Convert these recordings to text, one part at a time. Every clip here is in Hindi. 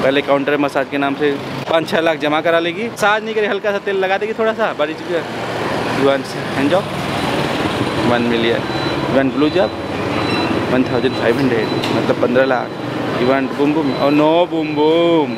पहले काउंटर मसाज के नाम से 5-6 लाख जमा करा लेगी। मसाज नहीं करे, हल्का सा तेल लगा देगी थोड़ा सा, बड़ी चीज़ hand job 1 million, one blue job 1500, मतलब 15 lakh. You want boom boom और नो बूम बूम।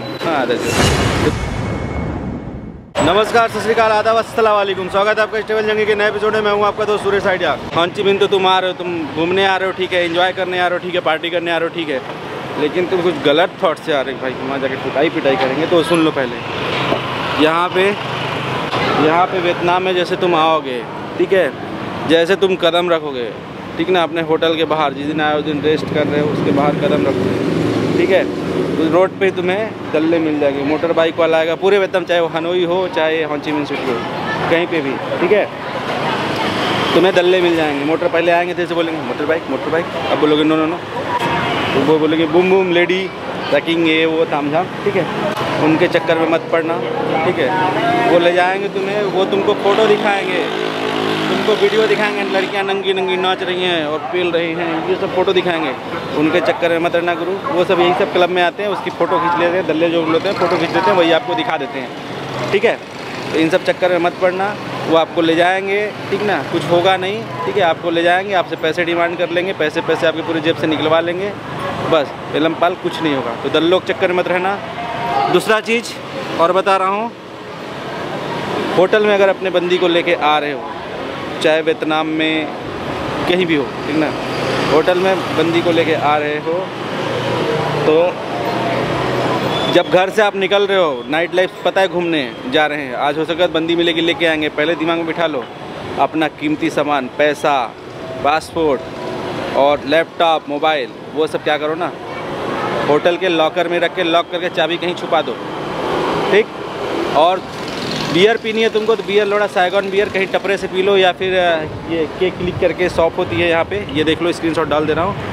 नमस्कार, सत श्री अकाल, आदाब, अस्सलाम वालेकुम। स्वागत है आपका ट्रैवल जंगी के नए एपिसोड में। मैं हूँ आपका दोस्त सुरेश आइडिया। हाँ जी बिन, तो तुम आ रहे हो, तुम घूमने आ रहे हो, ठीक है, एंजॉय करने आ रहे हो, ठीक है, पार्टी करने आ रहे हो, ठीक है, लेकिन तुम कुछ गलत थॉट से आ रहे हो भाई। वहाँ जाके पिटाई करेंगे। तो सुन लो पहले, यहाँ पे वियतनाम में जैसे तुम आओगे, ठीक है, जैसे तुम कदम रखोगे, ठीक ना, अपने होटल के बाहर, जिस दिन आए उस दिन रेस्ट कर रहे हो, उसके बाहर कदम रखोगे, ठीक है, तो रोड पे तुम्हें दल्ले मिल जाएंगे। मोटर बाइक वाला आएगा पूरे वियतनाम, चाहे वो हनोई हो चाहे हो ची मिन सिटी हो, कहीं पे भी, ठीक है, तुम्हें दल्ले मिल जाएंगे। मोटर पहले आएंगे जैसे बोलेंगे मोटर बाइक, अब बोलोगे नो नो नो, तो वो बोलेंगे बूम बूम लेडी रैकिंग, ये वो तामझाम, ठीक है, उनके चक्कर में मत पड़ना, ठीक है। वो ले जाएंगे तुम्हें, वो तुमको फ़ोटो दिखाएंगे, तुमको वीडियो दिखाएंगे, लड़कियां नंगी नंगी नाच रही हैं और पील रही हैं, ये सब फ़ोटो दिखाएंगे। उनके चक्कर में मत रहना गुरु। वो सब यही सब क्लब में आते हैं, उसकी फ़ोटो खींच लेते हैं, दल्ले जो लेते हैं फ़ोटो खींच लेते हैं, वही आपको दिखा देते हैं, ठीक है। तो इन सब चक्कर में मत पड़ना। वो आपको ले जाएंगे, ठीक ना, कुछ होगा नहीं, ठीक है, आपको ले जाएंगे, आपसे पैसे डिमांड कर लेंगे, पैसे आपके पूरे जेब से निकलवा लेंगे, बस एलम पाल, कुछ नहीं होगा। तो दल्लों के चक्कर में मत रहना। दूसरा चीज़ और बता रहा हूँ, होटल में अगर अपने बंदी को लेके आ रहे हो, चाहे वियतनाम में कहीं भी हो, ठीक ना, होटल में बंदी को लेके आ रहे हो, तो जब घर से आप निकल रहे हो, नाइट लाइफ पता है, घूमने जा रहे हैं, आज हो सकता है बंदी मिलेगी, लेके आएंगे, पहले दिमाग में बिठा लो, अपना कीमती सामान, पैसा, पासपोर्ट और लैपटॉप, मोबाइल, वो सब क्या करो ना, होटल के लॉकर में रख के लॉक करके चाबी कहीं छुपा दो, ठीक। और बियर पीनी है तुमको तो बियर लोड़ा, साइगॉन बियर कहीं टपरे से पी लो, या फिर ये के क्लिक करके शॉप होती है यहाँ पे, ये देख लो, स्क्रीनशॉट डाल दे रहा हूँ,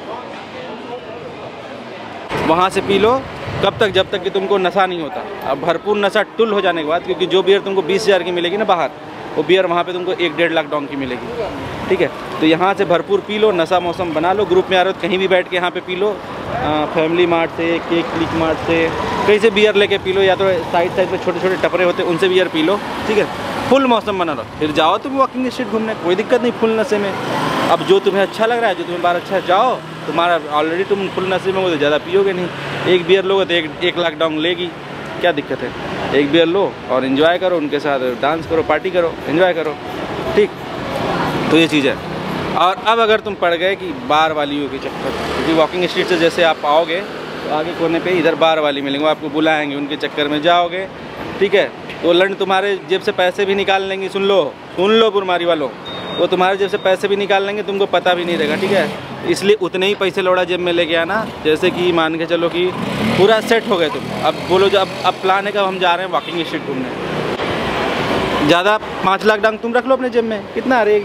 वहाँ से पी लो। कब तक? जब तक कि तुमको नशा नहीं होता। अब भरपूर नशा टुल हो जाने के बाद, क्योंकि जो बियर तुमको 20,000 की मिलेगी ना बाहर, वो बियर वहाँ पे तुमको 1-1.5 लाख डॉन्ग की मिलेगी, ठीक है। तो यहाँ से भरपूर पी लो, नशा मौसम बना लो। ग्रुप में आ रहे हो तो कहीं भी बैठ के यहाँ पे पी लो, फैमिली मार्ट से, केक क्लिक मार्ट से, कहीं से बियर लेके पी लो, या तो साइड में छोटे छोटे टपरे होते हैं उनसे बियर पी लो, ठीक है। फुल मौसम बना लो, फिर जाओ तुम वॉकिंग स्ट्रीट घूमने, कोई दिक्कत नहीं, फुल नशे में। अब जो तुम्हें अच्छा लग रहा है, जो तुम्हें बार अच्छा, जाओ, तुम्हारा ऑलरेडी तुम फुल नशे में हो तो ज़्यादा पियोगे नहीं। एक बियर लोगे तो 1 लाख डॉन्ग लेगी, क्या दिक्कत है। एक बियर लो और इन्जॉय करो, उनके साथ डांस करो, पार्टी करो, एंजॉय करो, ठीक। तो ये चीज़ है। और अब अगर तुम पड़ गए कि बार वालियों के चक्कर, क्योंकि वॉकिंग स्ट्रीट से जैसे आप आओगे तो आगे कोने पे इधर बार वाली मिलेंगे, वो आपको बुलाएंगे, उनके चक्कर में जाओगे, ठीक है। तो लंड तुम्हारे जेब से पैसे भी निकाल लेंगे, सुन लो बुरमारी वालों, वो तुम्हारे जेब से पैसे भी निकाल लेंगे, तुमको पता भी नहीं रहेगा, ठीक है। इसलिए उतने ही पैसे लौड़ा जेब में लेके आना, जैसे कि मान के चलो कि पूरा सेट हो गए तुम। अब बोलो जो अब प्लान है कि हम जा रहे हैं वॉकिंग स्ट्रीट घूमने, ज़्यादा 5 लाख डंग तुम रख लो अपने जेब में, कितना, अरे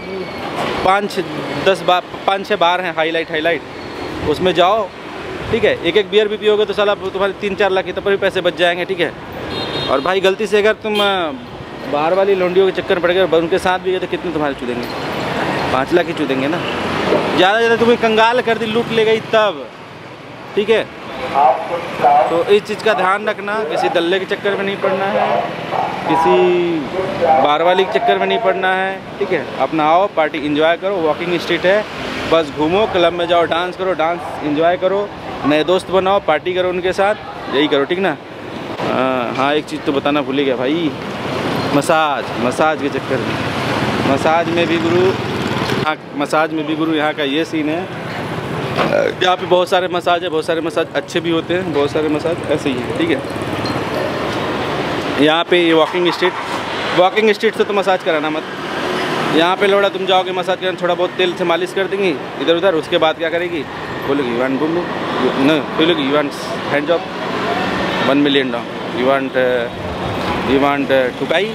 5-6 बार हैं हाईलाइट, उसमें जाओ, ठीक है। एक बियर भी पियोगे तो साला तुम्हारे 3-4 लाख के तब भी पैसे बच जाएंगे, ठीक है। और भाई गलती से अगर तुम बाहर वाली लौंडियों के चक्कर पड़ गए और उनके साथ भी गए तो कितने तुम्हारे चूदेंगे? 5 लाख ही चूदेंगे ना, ज़्यादा तुम्हें कंगाल कर दी, लूट ले गई तब, ठीक है। तो इस चीज़ का ध्यान रखना, किसी दल्ले के चक्कर में नहीं पड़ना है, किसी बार वाली के चक्कर में नहीं पड़ना है, ठीक है। अपना आओ, पार्टी एंजॉय करो, वॉकिंग स्ट्रीट है, बस घूमो, क्लब में जाओ, डांस करो, डांस एंजॉय करो, नए दोस्त बनाओ, पार्टी करो उनके साथ, यही करो, ठीक ना। हाँ, एक चीज़ तो बताना भूल गया भाई, मसाज के चक्कर में, मसाज में भी गुरु यहाँ का ये सीन है, यहाँ पे बहुत सारे मसाज है, बहुत सारे मसाज अच्छे भी होते हैं, बहुत सारे मसाज ऐसे ही है, ठीक है। यहाँ पे ये वॉकिंग स्ट्रीट से तो मसाज कराना मत। यहाँ पे लौड़ा तुम जाओगे मसाज कराने, थोड़ा बहुत तेल से मालिश कर देंगी इधर उधर, उसके बाद क्या करेगी, बोलेगी यू वांट बूम बूम, न बोलेगी you want hand job 1 million dong, you want ठुकाई,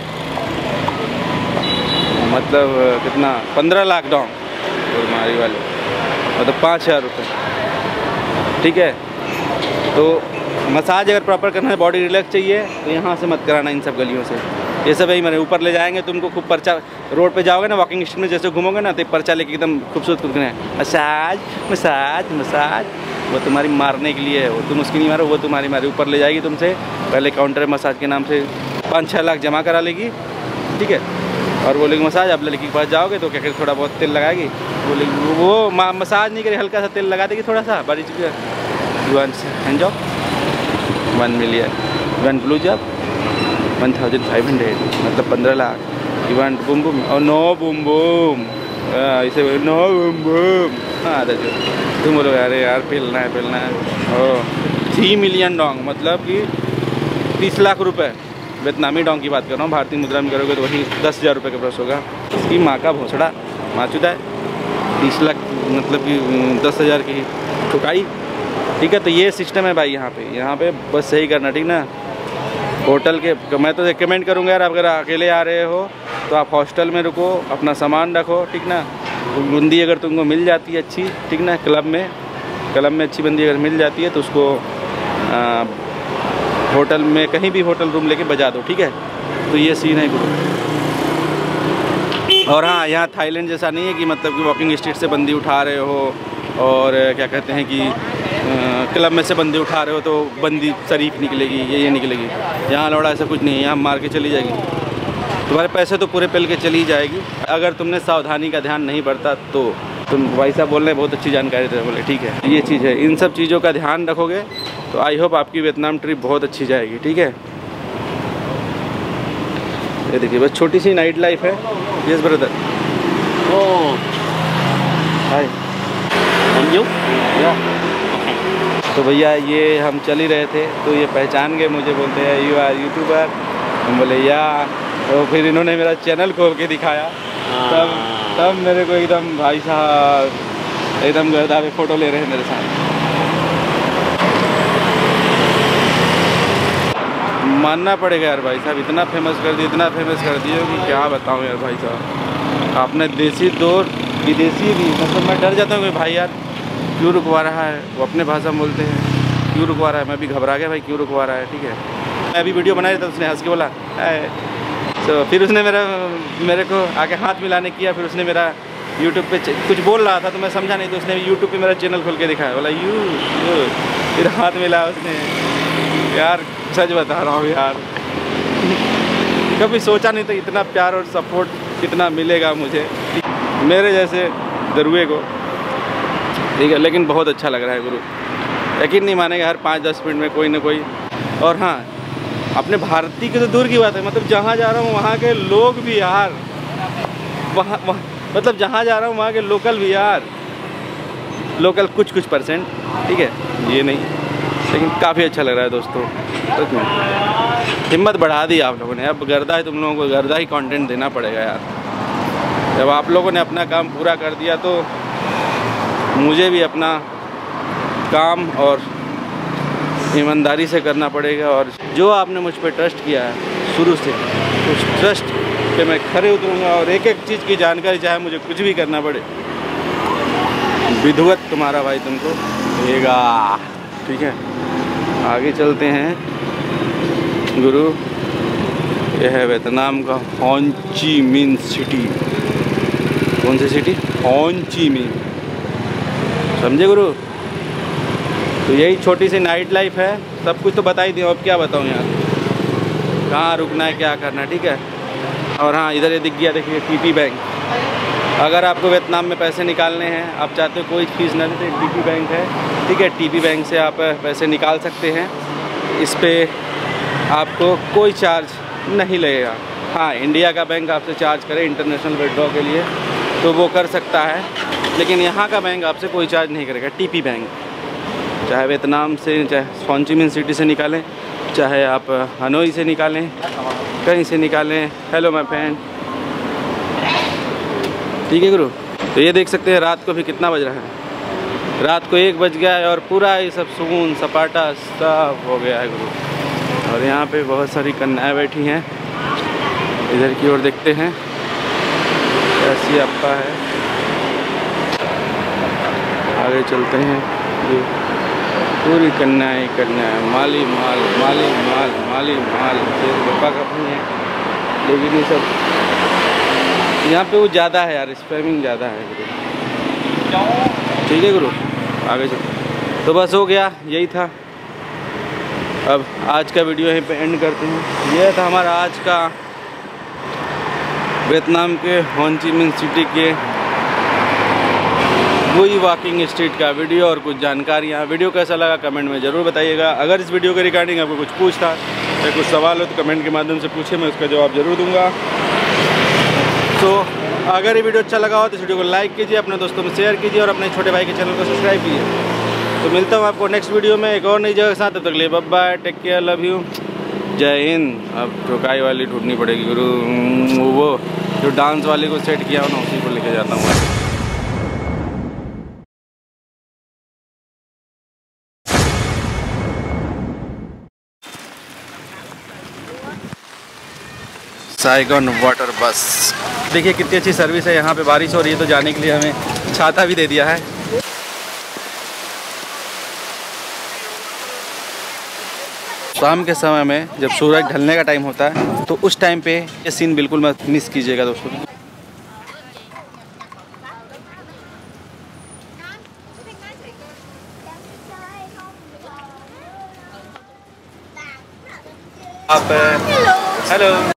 मतलब कितना, 15 लाख डॉन्ग हमारी वाले, मतलब 5,000 रुपये, ठीक है। तो मसाज अगर प्रॉपर करना है, बॉडी रिलैक्स चाहिए, तो यहाँ से मत कराना, इन सब गलियों से। ये सब यही मैंने ऊपर ले जाएंगे तुमको, खूब पर्चा, रोड पे जाओगे ना, वॉकिंग स्ट्रीट में जैसे घूमोगे ना, तो पर्चा लेके एकदम खूबसूरत कुछ है, मसाज मसाज मसाज, वो तुम्हारी मारने के लिए है, वो तुम उसकी नहीं मारो, वो तुम्हारी मारे ऊपर ले जाएगी तुमसे। पहले काउंटर मसाज के नाम से 5-6 लाख जमा करा लेगी, ठीक है, और बोलेगी मसाज। अब लड़की के पास जाओगे तो क्या करें, थोड़ा बहुत तेल लगाएगी, बोलेगी वो मसाज नहीं करे, हल्का सा तेल लगा देगी थोड़ा सा बड़ी चीज़। You want hand job 1 million, you want blue job 1500, मतलब 15 lakh. You want boom boom और नो बूम बूम, इसे नो बूम बूम। हाँ तुम बोलोगे अरे यार पेलना है। ओ 3 मिलियन डोंग, मतलब कि 30 लाख रुपए। वियतनामी डोंग की बात कर रहा हूँ, भारतीय मुद्रा में करोगे तो वही 10,000 रुपये का प्लस होगा। इसकी माँ का भोसड़ा माचुदा है, 30 लाख मतलब कि 10,000 की ठुकाई, ठीक है। तो ये सिस्टम है भाई यहाँ पे बस सही करना, ठीक ना। होटल के मैं तो रिकमेंड करूँगा यार, अगर अकेले आ रहे हो तो आप हॉस्टल में रुको, अपना सामान रखो, ठीक ना। बंदी अगर तुमको मिल जाती है अच्छी, ठीक ना, क्लब में अच्छी बंदी अगर मिल जाती है तो उसको होटल में कहीं भी होटल रूम लेके बजा दो, ठीक है। तो ये सीन है गुरु। और हाँ, यहाँ थाईलैंड जैसा नहीं है कि मतलब कि वॉकिंग स्ट्रीट से बंदी उठा रहे हो और क्या कहते हैं कि क्लब में से बंदी उठा रहे हो तो बंदी शरीफ निकलेगी, ये निकलेगी। यहाँ लौड़ा ऐसा कुछ नहीं है, यहाँ मार के चली जाएगी, तुम्हारे पैसे तो पूरे पेल के चली जाएगी अगर तुमने सावधानी का ध्यान नहीं बरता तो। तुम भाई साहब बोल रहे हैं, बहुत अच्छी जानकारी दे, बोले ठीक है, ये चीज़ है। इन सब चीज़ों का ध्यान रखोगे तो आई होप आपकी वियतनाम ट्रिप बहुत अच्छी जाएगी, ठीक है। ये देखिए बस छोटी सी नाइट लाइफ है। यस ब्रदर, हाय तो भैया ये हम चल ही रहे थे तो ये पहचान गए मुझे, बोलते हैं यू आर यूट्यूबर। हम बोले या, तो फिर इन्होंने मेरा चैनल खोल के दिखाया, तब मेरे को एकदम भाई साहब एकदम गर्दा पे फ़ोटो ले रहे हैं मेरे साथ। मानना पड़ेगा यार भाई साहब, इतना फेमस कर दिए कि क्या बताऊँ यार भाई साहब। आपने देसी दौर विदेशी भी, मतलब मैं डर जाता हूँ कि भाई यार क्यों रुकवा रहा है, वो अपने भाषा में बोलते हैं क्यों रुकवा रहा है। मैं भी घबरा गया भाई, क्यों रुकवा रहा है, ठीक है। मैं अभी वीडियो बना रहा था, उसने हंस के बोला तो फिर उसने मेरे को आके हाथ मिलाने किया, फिर उसने मेरा यूट्यूब पे कुछ बोल रहा था तो मैं समझा नहीं, तो उसने यूट्यूब पे मेरा चैनल खोल के दिखाया, बोला यू फिर हाथ मिला उसने। यार सच बता रहा हूँ यार, कभी सोचा नहीं था इतना प्यार और सपोर्ट कितना मिलेगा मुझे, मेरे जैसे दरुए को, ठीक है। लेकिन बहुत अच्छा लग रहा है गुरु, यकीन नहीं मानेगा, हर 5-10 मिनट में कोई ना कोई। और हाँ, अपने भारतीय की तो दूर की बात है, मतलब जहाँ जा रहा हूँ वहाँ के लोग भी यार, वहाँ मतलब जहाँ जा रहा हूँ वहाँ के लोकल भी यार, लोकल कुछ %, ठीक है, ये नहीं, लेकिन काफ़ी अच्छा लग रहा है दोस्तों। सच में हिम्मत बढ़ा दी आप लोगों ने, अब गर्दा है, तुम लोगों को गर्दा ही कंटेंट देना पड़ेगा यार। जब आप लोगों ने अपना काम पूरा कर दिया तो मुझे भी अपना काम और ईमानदारी से करना पड़ेगा। और जो आपने मुझ पर ट्रस्ट किया है शुरू से, उस ट्रस्ट पे मैं खरे उतरूँगा और एक एक चीज़ की जानकारी, चाहे मुझे कुछ भी करना पड़े, विधिवत तुम्हारा भाई तुमको देगा, ठीक है। आगे चलते हैं गुरु। यह है वियतनाम का हो ची मिन सिटी। कौन सी सिटी? हो ची मिन, समझे गुरु। तो यही छोटी सी नाइट लाइफ है, सब कुछ तो बता ही दिया, अब क्या बताऊँ यार, कहाँ रुकना है, क्या करना है, ठीक है। और हाँ, इधर ये दिख गया, देखिए टीपी बैंक। अगर आपको वियतनाम में पैसे निकालने हैं, आप चाहते हो कोई फीस ना दे, टीपी बैंक है, ठीक है। टीपी बैंक से आप पैसे निकाल सकते हैं, इस पर आपको कोई चार्ज नहीं लगेगा। हाँ, इंडिया का बैंक आपसे चार्ज करे इंटरनेशनल विड्रॉ के लिए तो वो कर सकता है, लेकिन यहाँ का बैंक आपसे कोई चार्ज नहीं करेगा। टीपी बैंक, चाहे वियतनाम से, चाहे हो ची मिन सिटी से निकालें, चाहे आप हनोई से निकालें, कहीं से निकालें। हेलो माय फ्रेंड, ठीक है गुरु। तो ये देख सकते हैं रात को भी कितना बज रहा है, रात को 1 बज गया है और पूरा ये सब सुकून सपाटा साफ हो गया है गुरु। और यहाँ पे बहुत सारी कन्याएं बैठी हैं, इधर की ओर देखते हैं कैसी आपका है। आगे चलते हैं, ये पूरी कन्याएं माली माल माली माल माली माल पापा का भी है, लेकिन ये सब यहाँ पे वो ज़्यादा है यार, स्पैमिंग ज़्यादा है गुरु, ठीक है गुरु। आगे चलते हैं। तो बस हो गया, यही था। अब आज का वीडियो यहीं पे एंड करते हैं। यह था हमारा आज का वियतनाम के हो ची मिन सिटी के वही वॉकिंग स्ट्रीट का वीडियो और कुछ जानकारियाँ। वीडियो कैसा लगा कमेंट में ज़रूर बताइएगा। अगर इस वीडियो के रिगार्डिंग आपको कुछ पूछता या कुछ सवाल हो तो कमेंट के माध्यम से पूछे, मैं उसका जवाब ज़रूर दूंगा। तो अगर ये वीडियो अच्छा लगा हो तो इस वीडियो को लाइक कीजिए, अपने दोस्तों में शेयर कीजिए और अपने छोटे भाई के चैनल को सब्सक्राइब कीजिए। तो मिलता हूँ आपको नेक्स्ट वीडियो में एक और नई जगह के साथ। तब तक लिए bye bye, take care, love you, जय हिंद। अब चौकाई वाली ढूंढनी पड़ेगी गुरु, वो जो डांस वाले को सेट किया हो ना उसी को लेके जाता हूँ। साइगन वाटर बस, देखिए कितनी अच्छी सर्विस है। यहाँ पे बारिश हो रही है तो जाने के लिए हमें छाता भी दे दिया है। शाम के समय में जब सूरज ढलने का टाइम होता है तो उस टाइम पे ये सीन बिल्कुल मत मिस कीजिएगा दोस्तों। आप हेलो